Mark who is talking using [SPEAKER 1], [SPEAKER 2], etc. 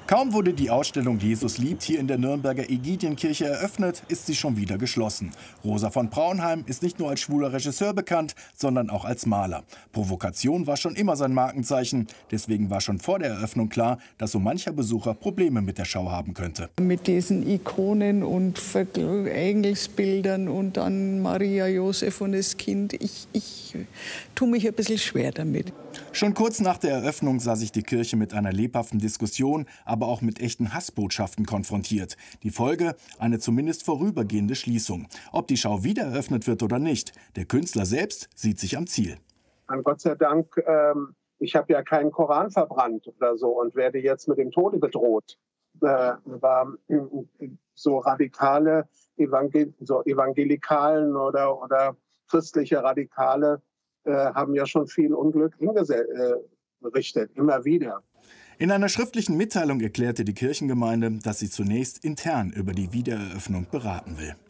[SPEAKER 1] Kaum wurde die Ausstellung Jesus liebt hier in der Nürnberger Ägidienkirche eröffnet, ist sie schon wieder geschlossen. Rosa von Braunheim ist nicht nur als schwuler Regisseur bekannt, sondern auch als Maler. Provokation war schon immer sein Markenzeichen. Deswegen war schon vor der Eröffnung klar, dass so mancher Besucher Probleme mit der Schau haben könnte.
[SPEAKER 2] Mit diesen Ikonen und Engelsbildern und dann Maria, Josef und das Kind, ich tue mich ein bisschen schwer damit.
[SPEAKER 1] Schon kurz nach der Eröffnung sah sich die Kirche mit einer lebhaften Diskussion, aber auch mit echten Hassbotschaften konfrontiert. Die Folge: eine zumindest vorübergehende Schließung. Ob die Schau wieder eröffnet wird oder nicht, der Künstler selbst sieht sich am Ziel.
[SPEAKER 3] Gott sei Dank, ich habe ja keinen Koran verbrannt oder so und werde jetzt mit dem Tode bedroht. So radikale Evangelikalen oder christliche Radikale haben ja schon viel Unglück berichtet, immer wieder.
[SPEAKER 1] In einer schriftlichen Mitteilung erklärte die Kirchengemeinde, dass sie zunächst intern über die Wiedereröffnung beraten will.